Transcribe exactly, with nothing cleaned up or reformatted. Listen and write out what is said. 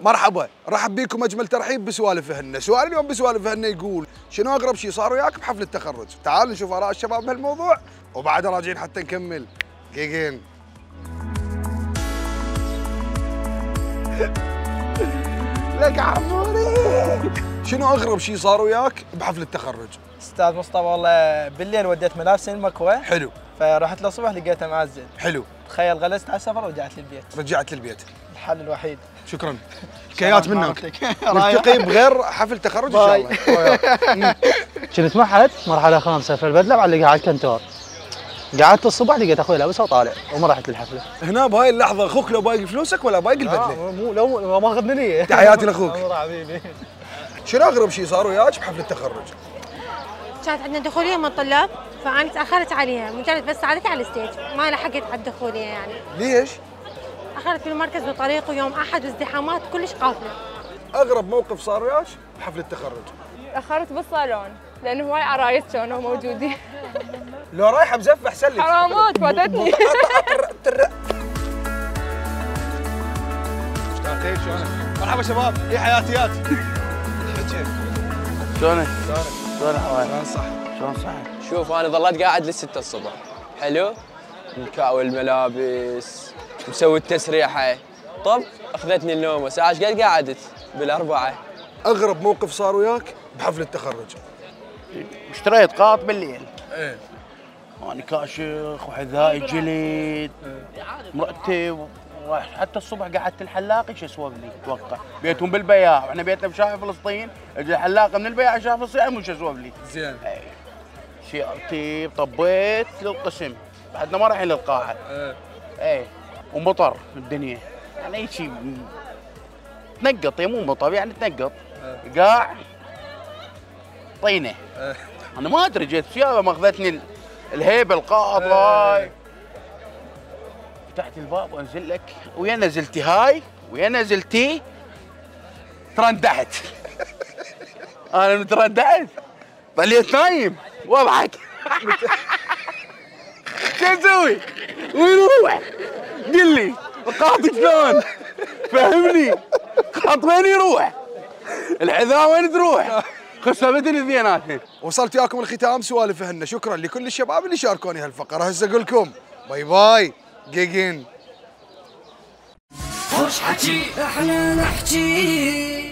مرحبا، رحب بيكم اجمل ترحيب بسوالفهن. سؤال اليوم بسوالفهن يقول شنو اغرب شيء صار وياك بحفل التخرج؟ تعال نشوف اراء الشباب بهالموضوع وبعد راجعين حتى نكمل. جيجين. لك عموري. شنو اغرب شيء صار وياك بحفل التخرج؟ استاذ مصطفى والله بالليل وديت ملابسي المكوى. حلو. فرحت له الصبح لقيته معزل. حلو. تخيل غلست على السفر ورجعت للبيت. رجعت للبيت. الحل الوحيد. شكرا. حكايات منك. نلتقي بغير حفل تخرج ان شاء الله. كنت معهد مرحله خامسه في البدله بعلقها على الكنتور. قعدت الصبح لقيت اخوي لابسها وطالع وما رحت للحفله. هنا بهاي اللحظه اخوك لو بايق فلوسك ولا بايق البدله؟ مو لو ما اخذني لي. تحياتي لاخوك. حبيبي. شنو اغرب شيء صار وياك بحفل التخرج؟ كانت عندنا دخوليه من الطلاب فانا تاخرت عليها، مجرد بس ساعدتي على الستيج ما لحقت على الدخوليه يعني. ليش؟ اخرت في المركز بالطريق ويوم احد وازدحامات كلش قافله. اغرب موقف صار وياك بحفل التخرج؟ تاخرت بالصالون لانه هواي عرايس كانوا موجودين. لو رايحه مزف احسن لك. حرامات فاتتني. مشتاقين شلونك؟ مرحبا شباب، هي حياتيات. شلونك؟ شلونك؟ شلون حوالي؟ شلون صح؟ شلون صح؟ شوف انا ظليت قاعد للستة الصبح، حلو؟ مكاوي الملابس، مسوي التسريحة، طب اخذتني النومة، ساعة ايش قد قعدت؟ بالأربعة. اغرب موقف صار وياك بحفل التخرج؟ اشتريت قاط بالليل. ايه. انا كاشخ وحذائي جلد مرتب وراح حتى الصبح قعدت الحلاق ايش اسوق لي اتوقع بيتهم بالبياع واحنا بيتنا بشارع فلسطين اجى الحلاق من البياع شاف الصيام وش اسوق لي زين. اي شيرتي طبيت للقسم بعدنا ما رايحين للقاعه. ايه. اي ومطر الدنيا يعني اي شيء تنقط مو مطر يعني تنقط. ايه. قاع طينه. ايه. انا ما ادري جيت ثيابه ما اخذتني الهيبه القاط هاي. فتحت الباب وانزل لك ويا نزلتي هاي ويا نزلتي ترندعت. انا مترندعت ظليت نايم واضحك. شو اسوي؟ وين اروح؟ قل لي القاط شلون؟ فهمني القاط وين يروح؟ الحذاء وين تروح؟ خسفتني ذيناتي. وصلت وياكم الختام سوالفهن، شكرا لكل الشباب اللي شاركوني هالفقره. هسه اقول لكم باي باي. جيجين. خوش حكي احنا نحكي